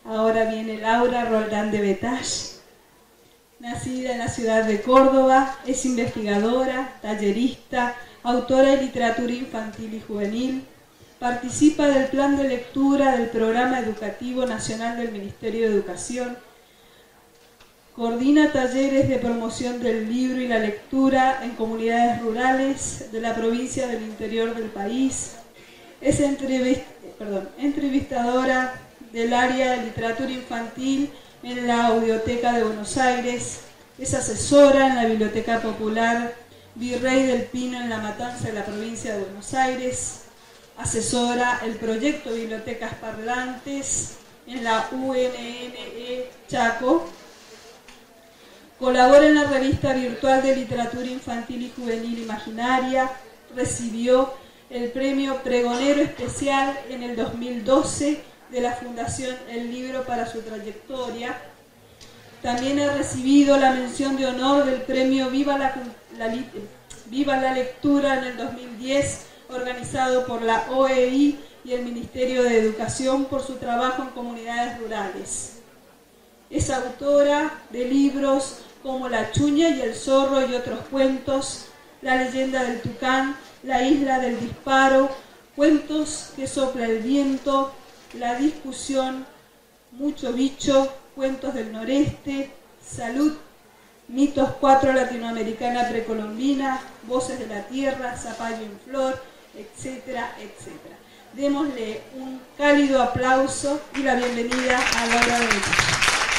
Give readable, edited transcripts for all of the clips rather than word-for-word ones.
Ahora viene Laura Roldán de Betash. Nacida en la ciudad de Córdoba, es investigadora, tallerista, autora de literatura infantil y juvenil. Participa del plan de lectura del Programa Educativo Nacional del Ministerio de Educación. Coordina talleres de promoción del libro y la lectura en comunidades rurales de la provincia del interior del país. Es entrevistadora del área de literatura infantil en la Audioteca de Buenos Aires. Es asesora en la Biblioteca Popular Virrey del Pino en La Matanza de la provincia de Buenos Aires. Asesora el proyecto Bibliotecas Parlantes en la UNNE Chaco. Colabora en la revista virtual de literatura infantil y juvenil Imaginaria. Recibió el premio Pregonero Especial en el 2012 de la Fundación El Libro para su trayectoria. También ha recibido la mención de honor del premio Viva la Lectura en el 2010, organizado por la OEI y el Ministerio de Educación por su trabajo en comunidades rurales. Es autora de libros como La Chuña y el Zorro y otros cuentos, La Leyenda del Tucán, La Isla del Disparo, Cuentos que sopla el viento, La Discusión, Mucho Bicho, Cuentos del Noreste, Salud, Mitos 4 Latinoamericana Precolombina, Voces de la Tierra, Zapallo en Flor, etcétera, etcétera. Démosle un cálido aplauso y la bienvenida a Laura de Betash.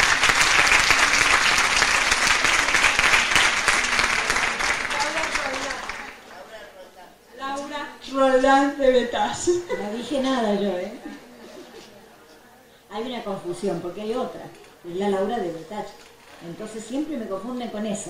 Laura Roldán de Betash. No dije nada yo, ¿eh? Hay una confusión, porque hay otra, es la Laura de Betash. Entonces siempre me confunden con esa.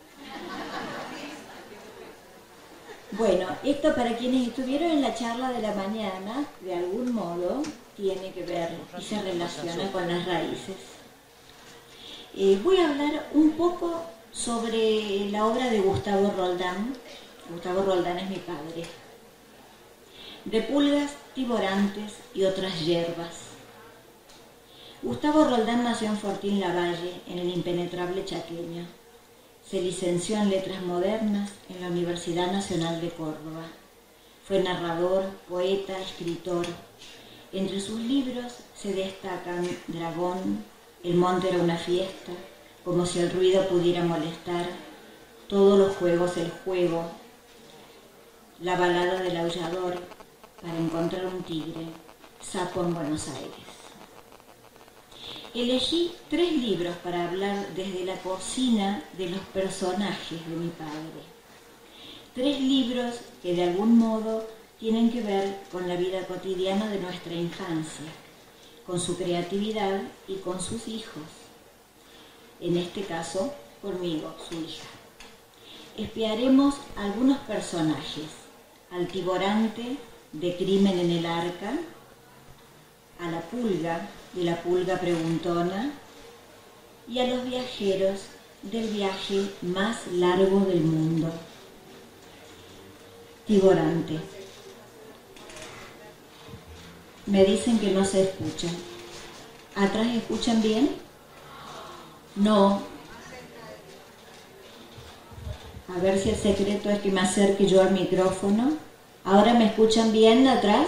Bueno, esto para quienes estuvieron en la charla de la mañana, de algún modo, tiene que ver y se relaciona con las raíces. Voy a hablar un poco sobre la obra de Gustavo Roldán. Gustavo Roldán es mi padre. De pulgas, tiborantes y otras hierbas. Gustavo Roldán nació en Fortín Lavalle, en el impenetrable chaqueño. Se licenció en Letras Modernas en la Universidad Nacional de Córdoba. Fue narrador, poeta, escritor. Entre sus libros se destacan Dragón, El monte era una fiesta, Como si el ruido pudiera molestar, Todos los juegos el juego, La balada del aullador, Para encontrar un tigre, Sapo en Buenos Aires. Elegí 3 libros para hablar desde la cocina de los personajes de mi padre. 3 libros que de algún modo tienen que ver con la vida cotidiana de nuestra infancia, con su creatividad y con sus hijos. En este caso, conmigo, su hija. Espiaremos algunos personajes: al tiborante de Crimen en el Arca, a la pulga de La Pulga Preguntona y a los viajeros del viaje más largo del mundo. Tiborante. Me dicen que no se escucha. ¿Atrás escuchan bien? No. A ver si el secreto es que me acerque yo al micrófono. ¿Ahora me escuchan bien atrás?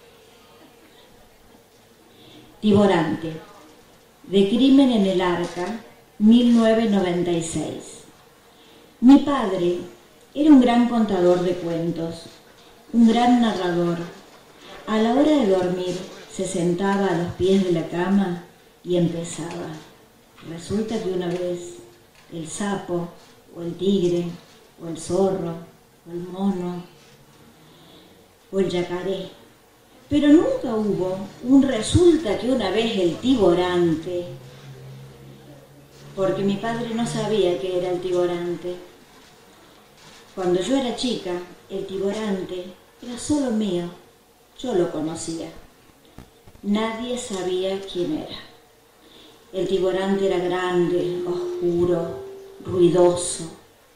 Tiborante, de Crimen en el Arca, 1996. Mi padre era un gran contador de cuentos, un gran narrador. A la hora de dormir se sentaba a los pies de la cama y empezaba. Resulta que una vez el sapo, o el tigre, o el zorro, o el mono, o el yacaré. Pero nunca hubo un resulta que una vez el tiborante, porque mi padre no sabía qué era el tiborante. Cuando yo era chica, el tiborante era solo mío, yo lo conocía. Nadie sabía quién era. El tiborante era grande, oscuro, ruidoso.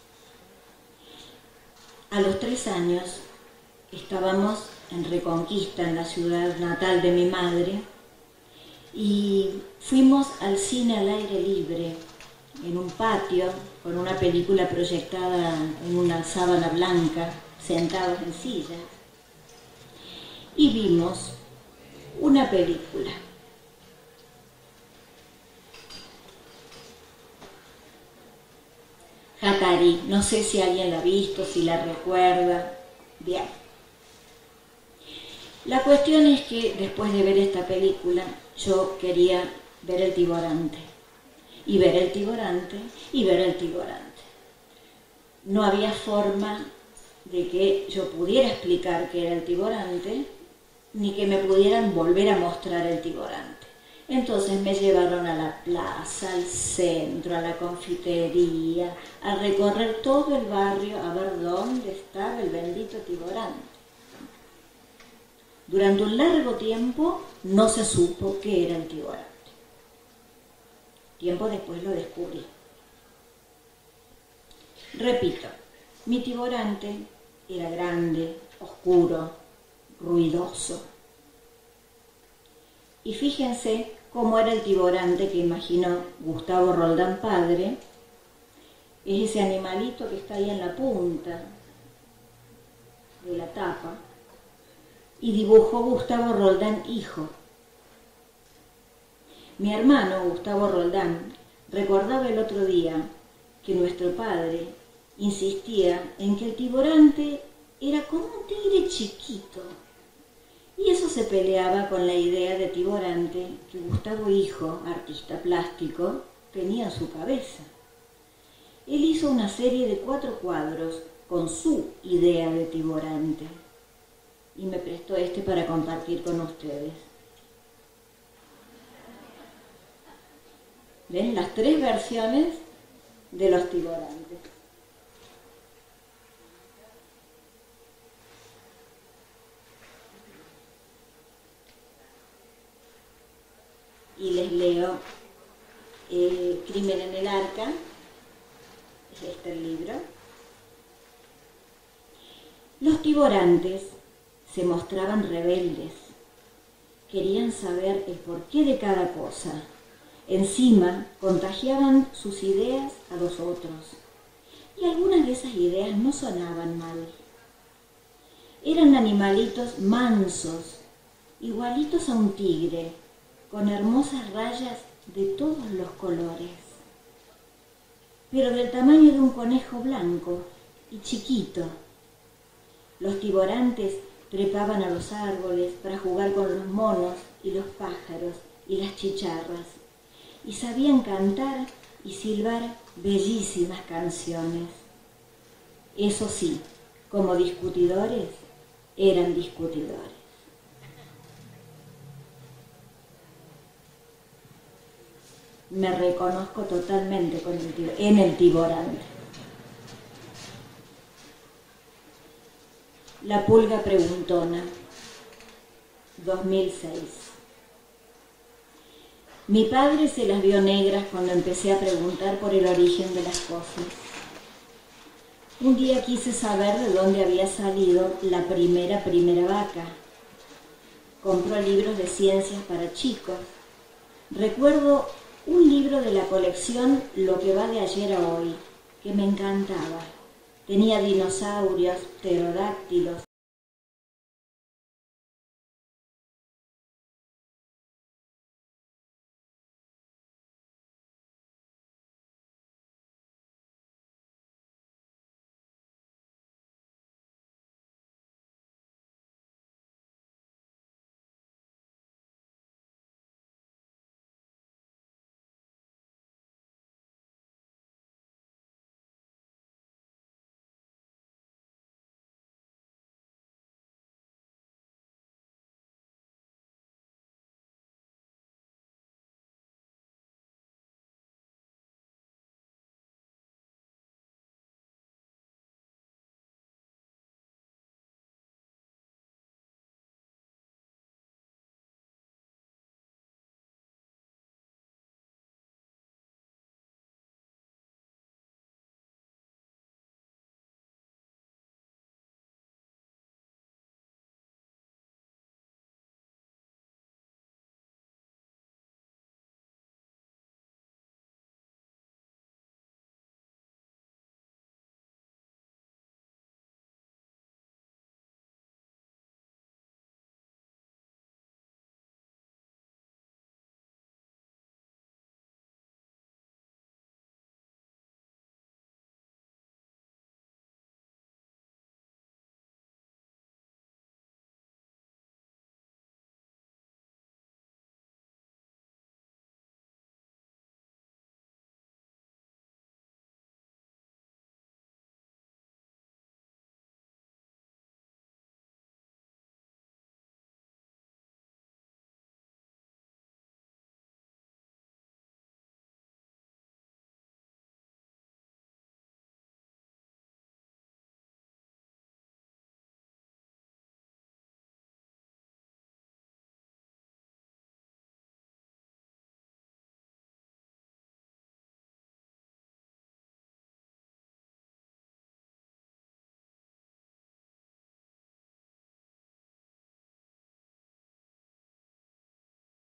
A los 3 años estábamos en Reconquista, en la ciudad natal de mi madre, y fuimos al cine al aire libre, en un patio, con una película proyectada en una sábana blanca, sentados en sillas, y vimos una película. Hatari, no sé si alguien la ha visto, si la recuerda. Bien. La cuestión es que después de ver esta película, yo quería ver el tiborante. Y ver el tiborante, y ver el tiborante. No había forma de que yo pudiera explicar qué era el tiborante, ni que me pudieran volver a mostrar el tiborante. Entonces me llevaron a la plaza, al centro, a la confitería, a recorrer todo el barrio a ver dónde estaba el bendito tiborante. Durante un largo tiempo no se supo qué era el tiborante. Tiempo después lo descubrí. Repito, mi tiborante era grande, oscuro, ruidoso. Y fíjense cómo era el tiborante que imaginó Gustavo Roldán padre. Es ese animalito que está ahí en la punta de la tapa. Y dibujó Gustavo Roldán hijo. Mi hermano, Gustavo Roldán, recordaba el otro día que nuestro padre insistía en que el tiborante era como un tigre chiquito. Y eso se peleaba con la idea de tiborante que Gustavo hijo, artista plástico, tenía en su cabeza. Él hizo una serie de 4 cuadros con su idea de tiborante. Y me prestó este para compartir con ustedes. ¿Ven? Las 3 versiones de los tiborantes. Y les leo Crimen en el Arca, es este el libro. Los tiborantes se mostraban rebeldes, querían saber el porqué de cada cosa. Encima, contagiaban sus ideas a los otros, y algunas de esas ideas no sonaban mal. Eran animalitos mansos, igualitos a un tigre, con hermosas rayas de todos los colores, pero del tamaño de un conejo blanco y chiquito. Los tiborantes trepaban a los árboles para jugar con los monos y los pájaros y las chicharras, y sabían cantar y silbar bellísimas canciones. Eso sí, como discutidores, eran discutidores. Me reconozco totalmente en el tiborante. La pulga preguntona, 2006. Mi padre se las vio negras cuando empecé a preguntar por el origen de las cosas. Un día quise saber de dónde había salido la primera vaca. Compró libros de ciencias para chicos. Recuerdo un libro de la colección Lo que va de ayer a hoy, que me encantaba. Tenía dinosaurios, pterodáctilos,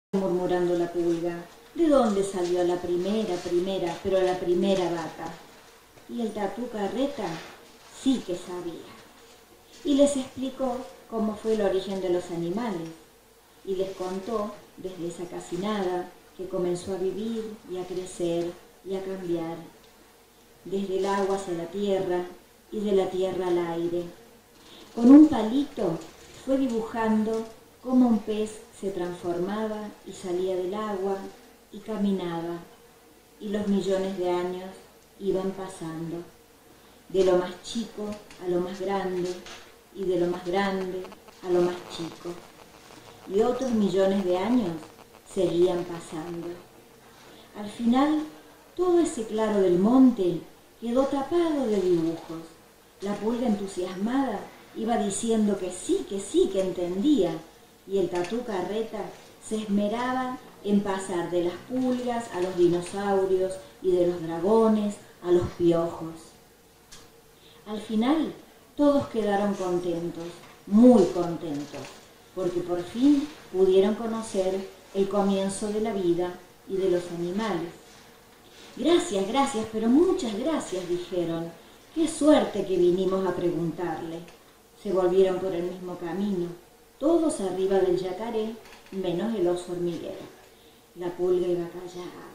murmurando la pulga. ¿De dónde salió la primera, pero la primera vaca? Y el Tatú Carreta sí que sabía. Y les explicó cómo fue el origen de los animales. Y les contó desde esa casi nada que comenzó a vivir y a crecer y a cambiar. Desde el agua hacia la tierra y de la tierra al aire. Con un palito fue dibujando cómo un pez se transformaba y salía del agua y caminaba, y los millones de años iban pasando, de lo más chico a lo más grande, y de lo más grande a lo más chico. Y otros millones de años seguían pasando. Al final, todo ese claro del monte quedó tapado de dibujos. La pulga entusiasmada iba diciendo que sí, que entendía, y el Tatú Carreta se esmeraba en pasar de las pulgas a los dinosaurios y de los dragones a los piojos. Al final, todos quedaron contentos, muy contentos, porque por fin pudieron conocer el comienzo de la vida y de los animales. Gracias, gracias, pero muchas gracias, dijeron. Qué suerte que vinimos a preguntarle. Se volvieron por el mismo camino, todos arriba del yacaré, menos el oso hormiguero. La pulga iba callada.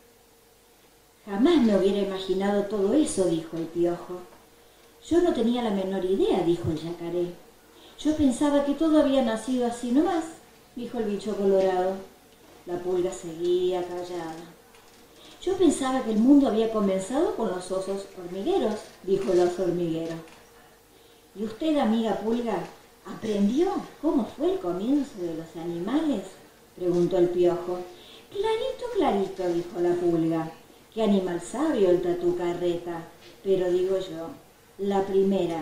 Jamás me hubiera imaginado todo eso, dijo el piojo. Yo no tenía la menor idea, dijo el yacaré. Yo pensaba que todo había nacido así nomás, dijo el bicho colorado. La pulga seguía callada. Yo pensaba que el mundo había comenzado con los osos hormigueros, dijo el oso hormiguero. ¿Y usted, amiga pulga, aprendió cómo fue el comienzo de los animales?, preguntó el piojo. Clarito, clarito, dijo la pulga. Qué animal sabio el Tatú Carreta, pero digo yo, la primera,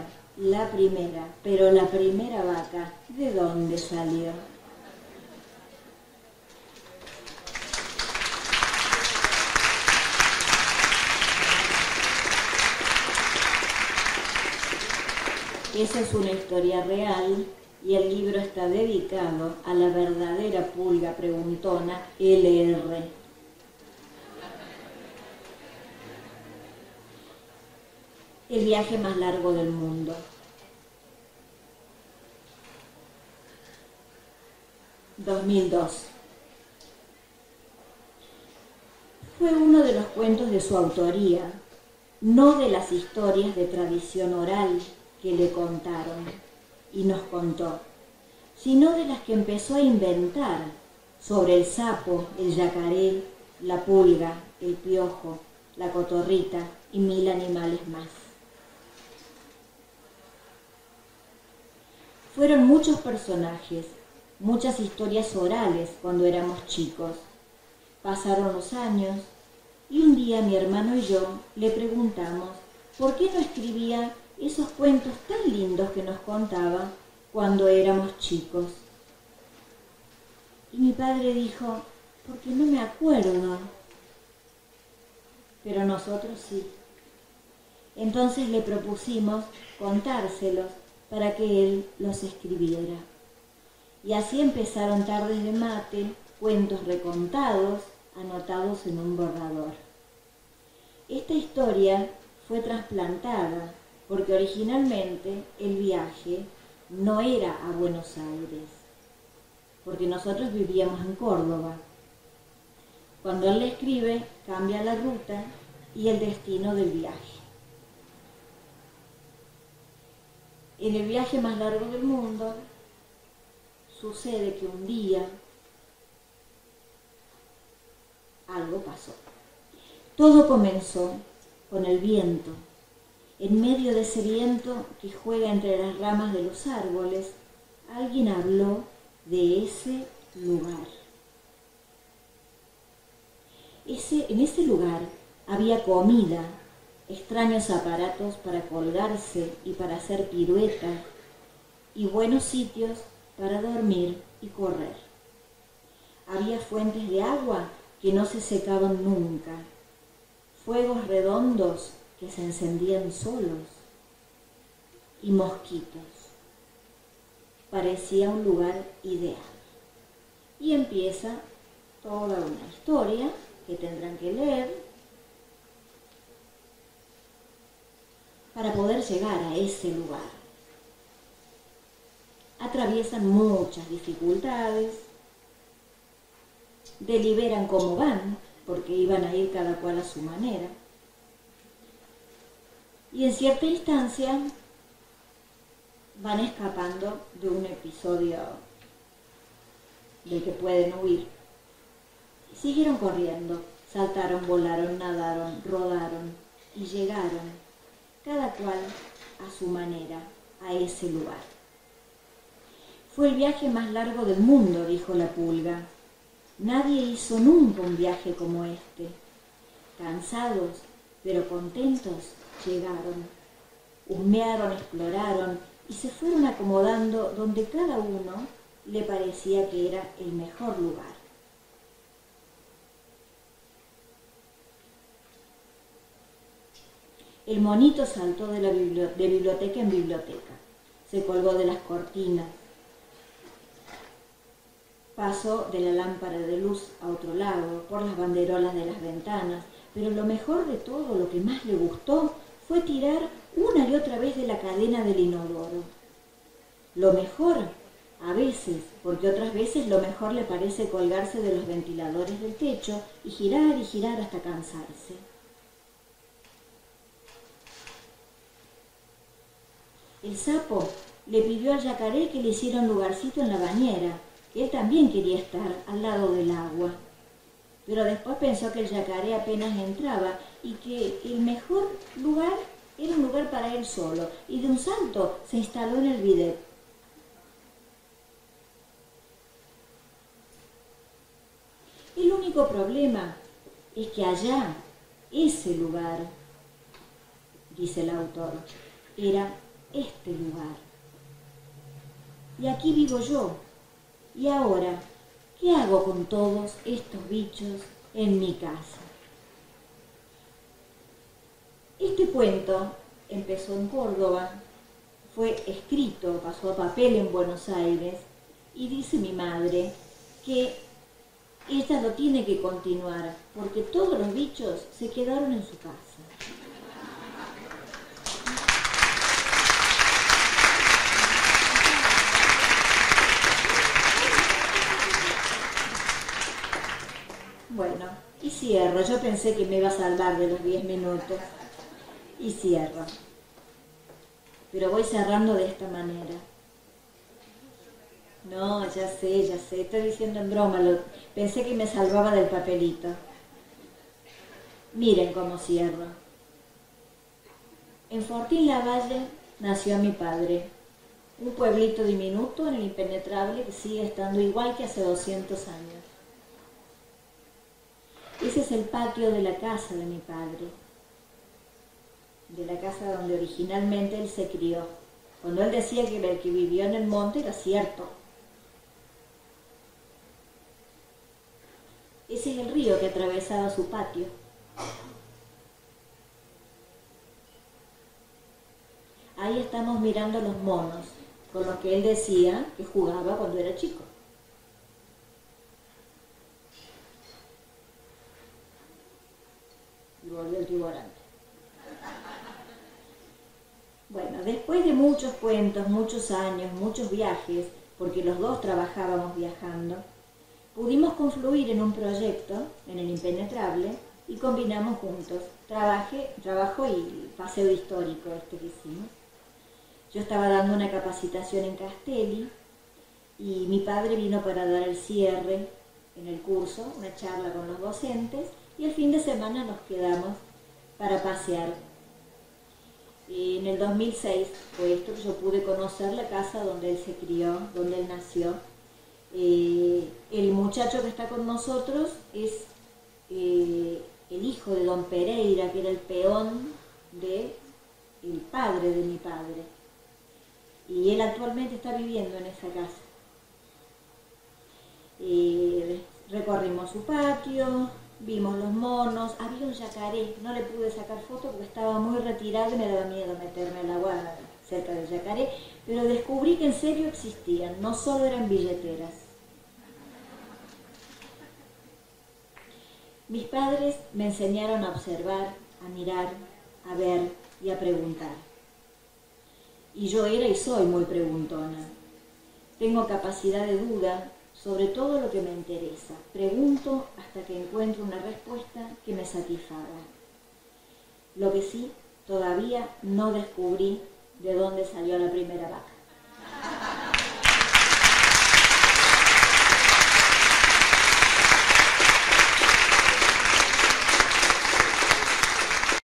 pero la primera vaca, ¿de dónde salió? Esa es una historia real y el libro está dedicado a la verdadera pulga preguntona LR. El viaje más largo del mundo. (2002) Fue uno de los cuentos de su autoría, no de las historias de tradición oral que le contaron y nos contó, sino de las que empezó a inventar sobre el sapo, el yacaré, la pulga, el piojo, la cotorrita y 1000 animales más. Fueron muchos personajes, muchas historias orales cuando éramos chicos. Pasaron los años y un día mi hermano y yo le preguntamos por qué no escribía esos cuentos tan lindos que nos contaba cuando éramos chicos. Y mi padre dijo, porque no me acuerdo. Pero nosotros sí. Entonces le propusimos contárselos para que él los escribiera. Y así empezaron Tardes de Mate, cuentos recontados, anotados en un borrador. Esta historia fue trasplantada porque originalmente el viaje no era a Buenos Aires, porque nosotros vivíamos en Córdoba. Cuando él le escribe, cambia la ruta y el destino del viaje. En el viaje más largo del mundo, sucede que un día algo pasó. Todo comenzó con el viento. En medio de ese viento que juega entre las ramas de los árboles, alguien habló de ese lugar. En ese lugar había comida, extraños aparatos para colgarse y para hacer piruetas, y buenos sitios para dormir y correr. Había fuentes de agua que no se secaban nunca, fuegos redondos que se encendían solos, y mosquitos. Parecía un lugar ideal. Y empieza toda una historia que tendrán que leer para poder llegar a ese lugar. Atraviesan muchas dificultades, deliberan cómo van, porque iban a ir cada cual a su manera. Y en cierta instancia van escapando de un episodio del que pueden huir. Siguieron corriendo, saltaron, volaron, nadaron, rodaron y llegaron, cada cual a su manera, a ese lugar. Fue el viaje más largo del mundo, dijo la pulga. Nadie hizo nunca un viaje como este. Cansados, pero contentos, llegaron. Husmearon, exploraron y se fueron acomodando donde cada uno le parecía que era el mejor lugar. El monito saltó de biblioteca en biblioteca, se colgó de las cortinas, pasó de la lámpara de luz a otro lado, por las banderolas de las ventanas, pero lo mejor de todo, lo que más le gustó, fue tirar una y otra vez de la cadena del inodoro. Lo mejor, a veces, porque otras veces lo mejor le parece colgarse de los ventiladores del techo y girar hasta cansarse. El sapo le pidió al yacaré que le hiciera un lugarcito en la bañera. Él también quería estar al lado del agua. Pero después pensó que el yacaré apenas entraba y que el mejor lugar era un lugar para él solo. Y de un salto se instaló en el bidet. El único problema es que allá, ese lugar, dice el autor, era este lugar. Y aquí vivo yo. Y ahora, ¿qué hago con todos estos bichos en mi casa? Este cuento empezó en Córdoba, fue escrito, pasó a papel en Buenos Aires, y dice mi madre que ella lo tiene que continuar, porque todos los bichos se quedaron en su casa. Bueno, y cierro. Yo pensé que me iba a salvar de los 10 minutos. Y cierro. Pero voy cerrando de esta manera. No, ya sé. Estoy diciendo en broma. Pensé que me salvaba del papelito. Miren cómo cierro. En Fortín Lavalle nació mi padre. Un pueblito diminuto en el impenetrable que sigue estando igual que hace 200 años. Ese es el patio de la casa de mi padre, de la casa donde originalmente él se crió. Cuando él decía que el que vivió en el monte era cierto. Ese es el río que atravesaba su patio. Ahí estamos mirando los monos, con los que él decía que jugaba cuando era chico. Y volvió el tiburante. Bueno, después de muchos cuentos, muchos años, muchos viajes, porque los dos trabajábamos viajando, pudimos confluir en un proyecto, en el Impenetrable, y combinamos juntos trabajo y paseo histórico que hicimos. Yo estaba dando una capacitación en Castelli y mi padre vino para dar el cierre en el curso, una charla con los docentes, y el fin de semana nos quedamos para pasear. En el 2006 fue esto que yo pude conocer la casa donde él se crió, donde él nació. El muchacho que está con nosotros es el hijo de don Pereira, que era el peón del padre de mi padre. Y él actualmente está viviendo en esa casa. Recorrimos su patio, vimos los monos, había un yacaré, no le pude sacar foto porque estaba muy retirado y me daba miedo meterme al agua cerca del yacaré, pero descubrí que en serio existían, no solo eran billeteras. Mis padres me enseñaron a observar, a mirar, a ver y a preguntar. Y yo era y soy muy preguntona. Tengo capacidad de duda sobre todo lo que me interesa. Pregunto hasta que encuentro una respuesta que me satisfaga. Lo que sí, todavía no descubrí de dónde salió la primera vaca.